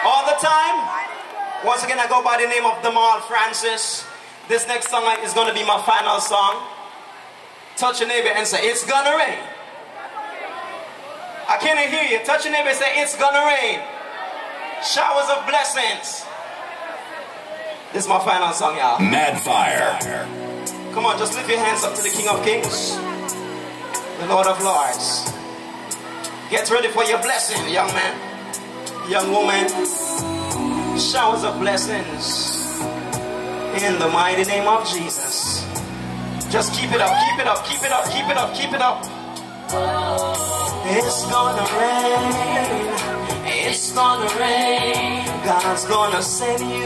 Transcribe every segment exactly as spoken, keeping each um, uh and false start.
All the time. Once again, I go by the name of Demal Francis. This next song is going to be my final song. Touch your neighbor and say, it's gonna rain. I can't hear you. Touch your neighbor and say, it's gonna rain. Showers of blessings. This is my final song, y'all. Mad Fire. Come on, just lift your hands up to the King of Kings, the Lord of Lords. Get ready for your blessing, young man, young woman. Showers of blessings in the mighty name of Jesus. Just keep it up, keep it up, keep it up, keep it up, keep it up. It's gonna rain, it's gonna rain. God's gonna send you,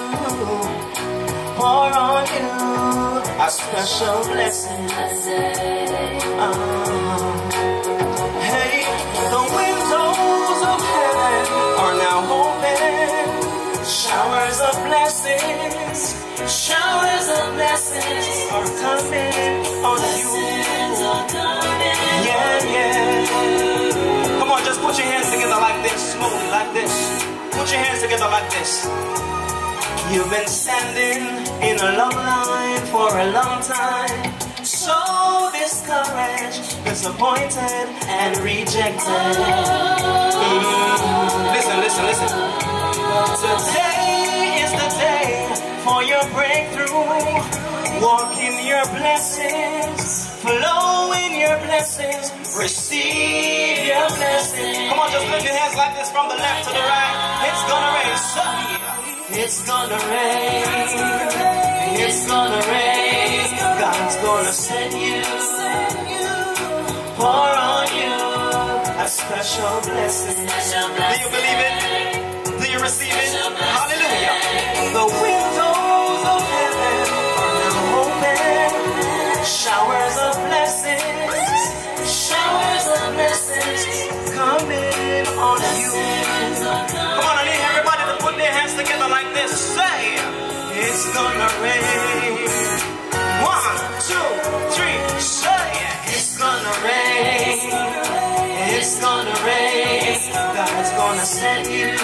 pour on you a special blessing. Uh, hey, the windows of heaven are now open. Showers of blessings, showers of blessings are coming on you. Yeah, yeah. Come on, just put your hands together like this, slowly, like this. Put your hands together like this. You've been standing in a long line for a long time, so discouraged, disappointed, and rejected. Mm. Listen, listen, listen. Today is the day for your breakthrough. Walk in your blessings, flow in your blessings, receive your blessings. Come on, just lift your hands like this from the left to the right. It's gonna rain, so it's gonna rain, it's gonna rain. God's gonna send you, pour on you a special blessing. Do you believe it? Do you receive it? Hallelujah. The windows of heaven are now open. Showers of blessings, showers of blessings coming on you. Come on, I need everybody to put their hands together like this. Say, it's gonna rain. One, two, three. Say, it's gonna rain. It's gonna rain. God's gonna send you,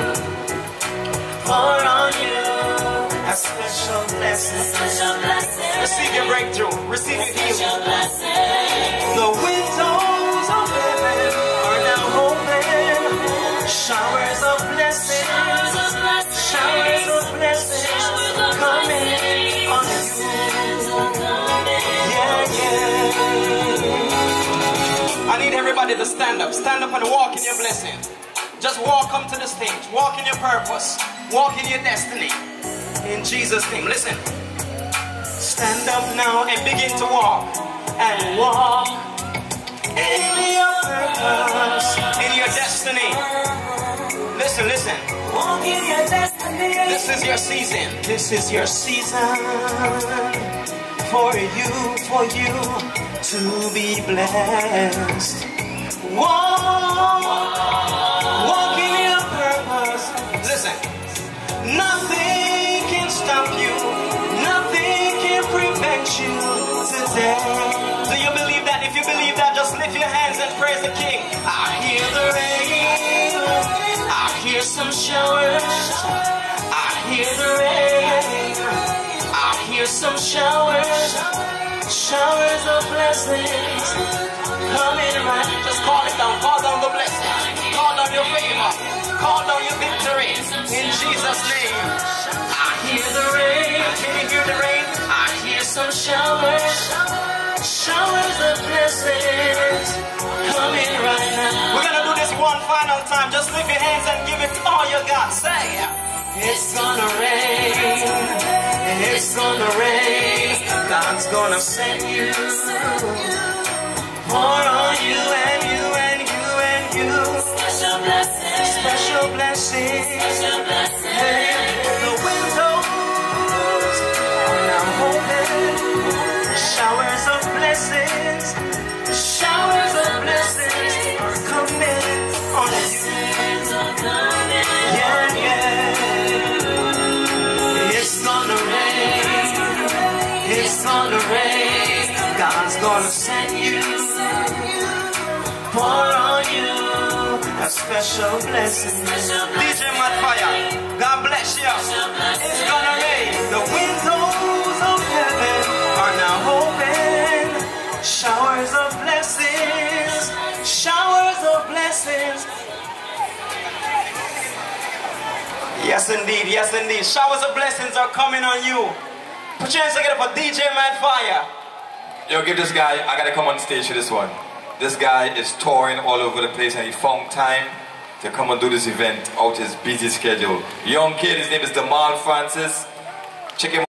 pour on you a special blessing. Special blessing. Receive your breakthrough. Receive your healing. The windows of heaven are now open. Showers of blessings. Showers of blessings coming on you. Yeah, yeah. I need everybody to stand up. Stand up and walk in your blessing. Just walk, come to the stage. Walk in your purpose. Walk in your destiny. In Jesus' name. Listen. Stand up now and begin to walk. And walk in your purpose. In your destiny. Listen, listen. Walk in your destiny. This is your season. This is your season. For you, for you to be blessed. Walk. Walk in your purpose. Listen. Nothing can stop you. Nothing can prevent you today. Do you believe that? If you believe that, just lift your hands and praise the King. I hear the rain. I hear some showers. I hear the rain. I hear some showers. Showers of blessings coming right. Just call it down. Call down the blessing. Call down your favor. Call down your victory. In Jesus' name. I hear the rain. Can you hear the rain? I hear some showers. Showers of blessings coming right now. We're gonna do this one final time. Just lift your hands and give it all you got. Say, it's gonna rain. It's gonna rain. God's gonna send you, pour on you and you and you and you. Special blessing, special blessing. Special blessing. Hey, the windows are now open. Showers of blessings, showers of blessings are coming on you. Yeah, yeah. It's gonna rain. It's gonna rain. God's gonna send you, pour on you a special blessing. D J Mad Yes indeed, yes indeed. Showers of blessings are coming on you. Put your hands together for D J Madfire. Yo, give this guy, I gotta come on stage for this one. This guy is touring all over the place and he found time to come and do this event out his busy schedule. Young kid, his name is Damal Francis. Check him